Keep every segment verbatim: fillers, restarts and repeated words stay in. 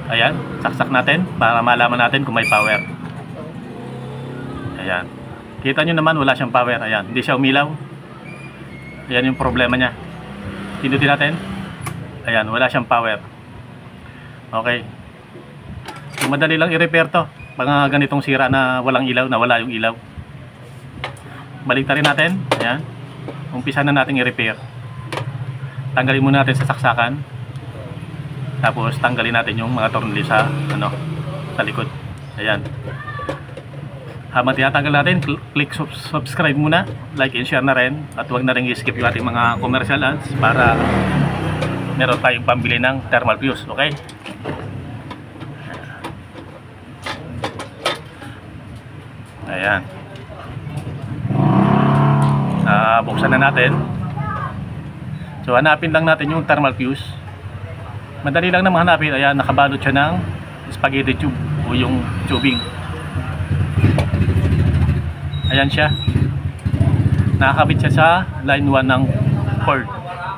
Ayan, saksak natin para malaman natin kung may power. Ayan. Kita nyo naman wala siyang power. Ayan, hindi siya umilaw. Ayan yung problema niya. Pindutin natin. Ayan, wala siyang power. Okay. So, madali lang i-repair to. Mga ganitong sira na walang ilaw, na wala yung ilaw. Balik rin natin. Ayan. Umpisa na natin i-repair. Tanggalin muna natin sa saksakan. Tapos tanggalin natin yung mga tornilyo sa ano, sa likod. Ayan. Habang tinatanggal natin, click subscribe muna, like and share na rin, at huwag na rin i-skip yung ating mga commercial ads para meron tayong pambili ng thermal fuse. Okay? Ayan. Uh, buksan na natin. So hanapin lang natin yung thermal fuse. Madali lang naman hanapin. Ayan, nakabalot siya ng spaghetti tube o yung tubing. Ayan siya. Nakakabit siya sa line one ng cord.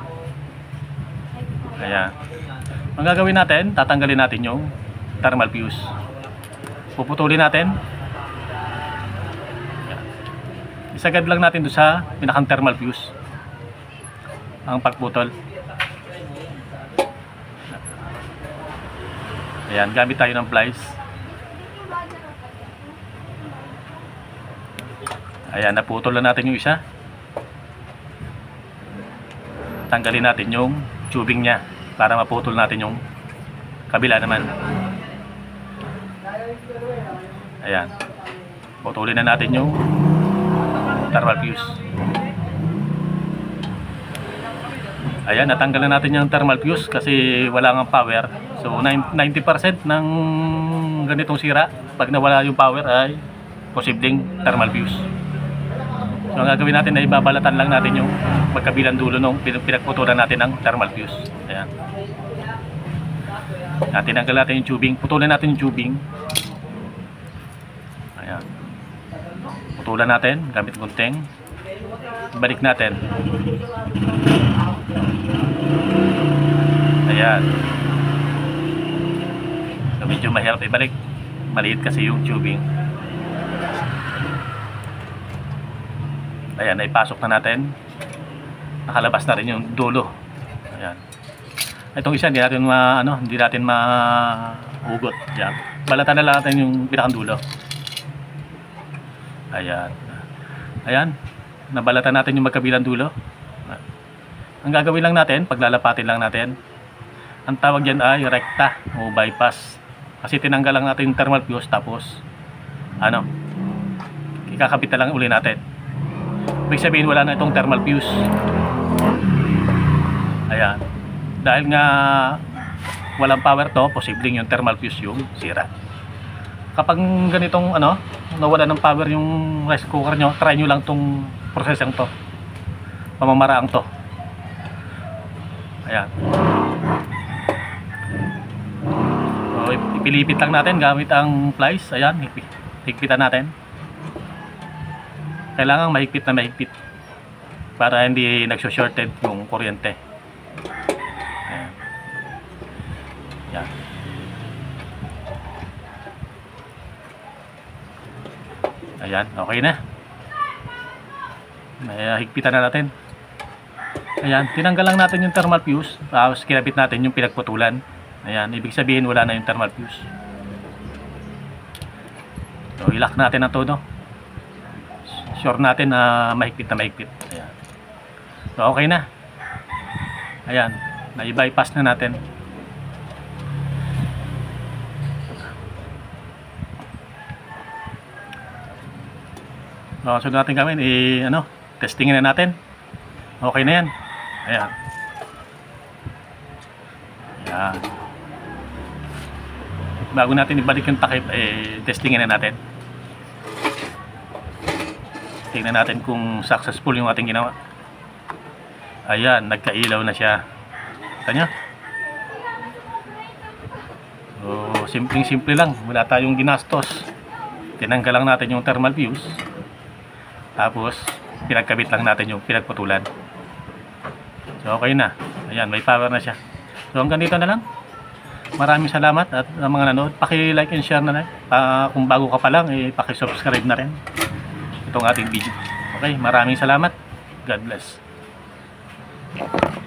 Ayan. Ang gagawin natin, tatanggalin natin yung thermal fuse. Puputulin natin. Ayan. Isagad lang natin doon sa pinakang thermal fuse ang pagputol. Ayan, gamit tayo ng pliers. Ayan, naputol na natin yung isa. Tanggalin natin yung tubing niya para maputol natin yung kabila naman. Ayan. Putulin na natin yung thermal fuse. Ayan, natanggal na natin yung thermal fuse kasi wala nga power. So ninety percent ng ganitong sira, pag nawala yung power ay posibleng thermal fuse. So ang gagawin natin ay babalatan lang natin yung magkabilang dulo nung pinagputulan natin ng thermal fuse. Ayan. Tinanggal natin yung tubing. Putulan natin yung tubing. Ayan. Putulan natin gamit gunting. Balik natin. Ayan. So medyo mahirap ibalik. Maliit kasi yung tubing. Ayan, naipasok na natin. Nakalabas na rin yung dulo. Ayan. Itong isa hindi natin ma ano, hindi natin mahugot. Ayan. Balatan na lang natin yung pinakang dulo. Ayan. Ayan. Nabalatan natin yung magkabilang dulo. Ang gagawin lang natin, paglalapatin lang natin. Ang tawag diyan ay rekta o bypass. Kasi tinanggal lang natin yung thermal fuse tapos ano, ikakabit na lang uli natin. Ibig sabihin wala na itong thermal fuse. Ayan. Dahil nga walang power to, posibleng yung thermal fuse yung sira. Kapag ganitong ano, nawala ng power yung rice cooker nyo, try nyo lang tong prosesang to, pamamaraang to. Ayan. So, ipilipit lang natin gamit ang pliers. Ayan, higpitan natin. Kailangan mahigpit na mahigpit para hindi nagso-shorted yung kuryente. Ayan. Ayan. Ayan, okay na. May higpitan na natin. Ayan, tinanggal lang natin yung thermal fuse. Tapos kinabit natin yung pinagputulan. Ayan, ibig sabihin wala na yung thermal fuse. So, ilock natin ang todo. Sure natin na mahigpit na mahigpit. Ayan. So okay na. Ayan, na-bypass na natin. So, so natin gawin eh ano, testingin na natin. Okay na yan. Ayan. Ayan. Bago natin ibalik yung takip, eh testingin na natin. Tingnan natin kung successful yung ating ginawa. Ayan, nagkailaw na siya. Kanya. So, simpleng-simple lang. Wala tayong ginastos. Tinanggal lang natin yung thermal fuse. Tapos, pinagkabit lang natin yung pinagputulan. So, okay na. Ayan, may power na siya. So, hanggang dito na lang. Maraming salamat at sa mga nanood. Paki-like and share na rin. Pa, kung bago ka pa lang, eh, paki-subscribe na rin itong ating video. Okay, maraming salamat. God bless.